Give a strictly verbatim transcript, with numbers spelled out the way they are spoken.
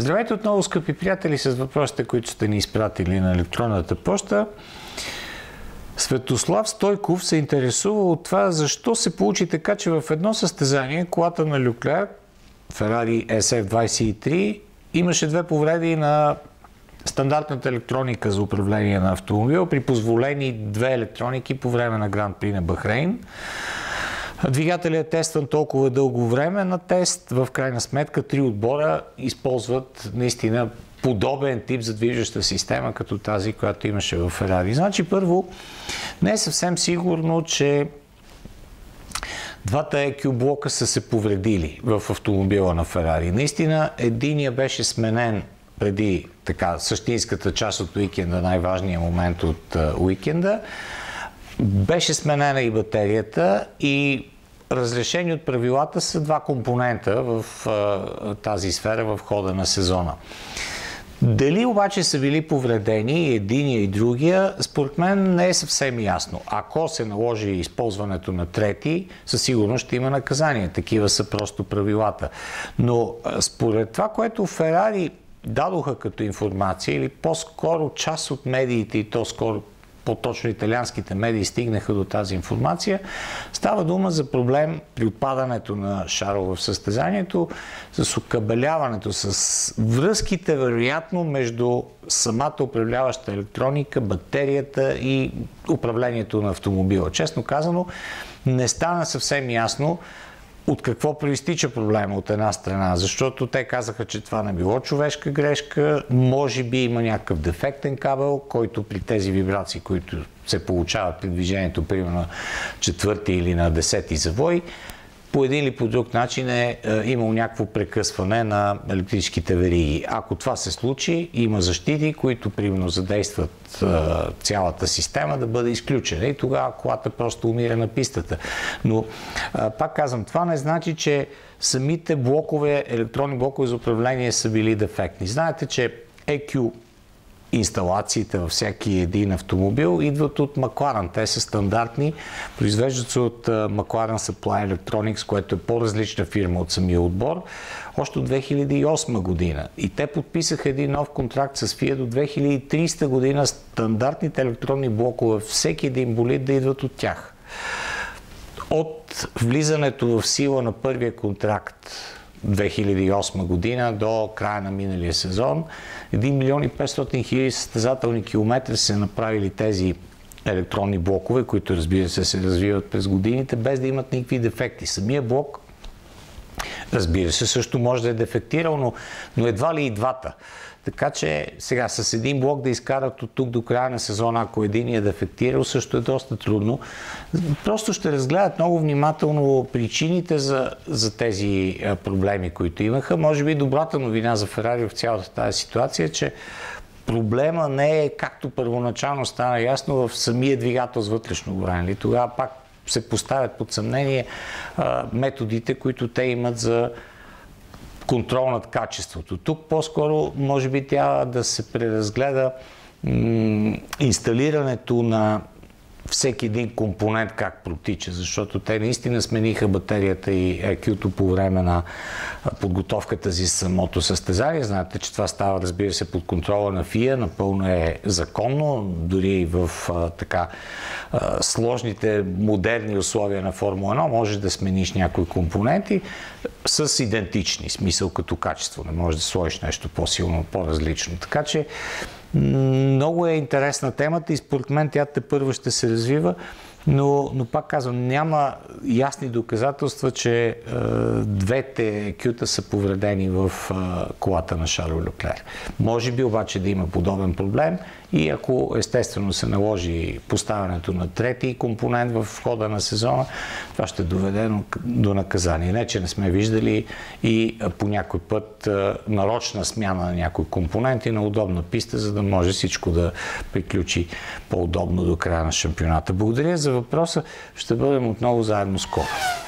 Здравейте отново, скъпи приятели, с въпросите, които сте ни изпратили на електронната поща. Светослав Стойков се интересува от това, защо се получи така, че в едно състезание колата на Леклер, Ferrari Ес Еф двадесет и три, имаше две повреди на стандартната електроника за управление на автомобил, при позволени две електроники по време на Гран При на Бахрейн. Двигателят е тестван толкова дълго време на тест. В крайна сметка три отбора използват наистина подобен тип за движеща система, като тази, която имаше в Ferrari. Значи, първо, не е съвсем сигурно, че двата Е Кю блока са се повредили в автомобила на Ferrari. Наистина, единия беше сменен преди така същинската част от уикенда, най-важният момент от uh, уикенда. Беше сменена и батерията, и разрешени от правилата са два компонента в а, тази сфера в хода на сезона. Дали обаче са били повредени и единия и другия, според мен не е съвсем ясно. Ако се наложи използването на трети, със сигурност ще има наказание. Такива са просто правилата. Но според това, което Ферари дадоха като информация, или по-скоро част от медиите, и то скоро по-точно италианските медии стигнаха до тази информация, става дума за проблем при отпадането на Шарл в състезанието, с окабеляването, с връзките вероятно между самата управляваща електроника, батерията и управлението на автомобила. Честно казано, не стана съвсем ясно от какво проистича проблема от една страна, защото те казаха, че това не било човешка грешка, може би има някакъв дефектен кабел, който при тези вибрации, които се получават при движението, примерно на четвърти или на десети завой, по един или по друг начин е, е имало някакво прекъсване на електрическите вериги. Ако това се случи, има защити, които примерно задействат е, цялата система да бъде изключена, и тогава колата просто умира на пистата. Но, е, пак казвам, това не значи, че самите блокове, електронни блокове за управление са били дефектни. Знаете, че Е Кю инсталациите във всеки един автомобил идват от Макларен. Те са стандартни, произвеждат се от Макларен Supply Electronics, което е по-различна фирма от самия отбор, още от две хиляди и осма година. И те подписаха един нов контракт с Фиат до две хиляди и тридесета година стандартните електронни блокове, всеки един болид да идват от тях. От влизането в сила на първия контракт две хиляди и осма година до края на миналия сезон, един милион и петстотин хиляди състезателни километри са направили тези електронни блокове, които, разбира се, се развиват през годините, без да имат никакви дефекти. Самия блок, разбира се, също може да е дефектирал, но, но едва ли и двата. Така че сега с един блок да изкарат от тук до края на сезона, ако един е дефектирал, също е доста трудно. Просто ще разгледат много внимателно причините за, за тези проблеми, които имаха. Може би добрата новина за Ферари в цялата тази ситуация е, че проблема не е, както първоначално стана ясно, в самия двигател с вътрешно горене. Тогава пак се поставят под съмнение а, методите, които те имат за контрол над качеството. Тук по-скоро може би трябва да се преразгледа м- инсталирането на всеки един компонент как протича, защото те наистина смениха батерията и Е Кю-то по време на подготовката за самото състезание. Знаете, че това става, разбира се, под контрола на Фиа, напълно е законно, дори и в а, така а, сложните модерни условия на Формула едно може да смениш някои компоненти с идентични, смисъл като качество. Не можеш да сложиш нещо по-силно, по-различно. Така че много е интересна темата и според мен тя тепърва ще се развива, но, но пак казвам, няма ясни доказателства, че е, двете Кюта са повредени в е, колата на Шарл Леклер. Може би обаче да има подобен проблем и ако естествено се наложи поставянето на трети компонент в хода на сезона, това ще доведе до наказание. Не, че не сме виждали и по някой път нарочна смяна на някои компоненти на удобна писта, за да може всичко да приключи по-удобно до края на шампионата. Благодаря за въпроса. Ще бъдем отново заедно скоро.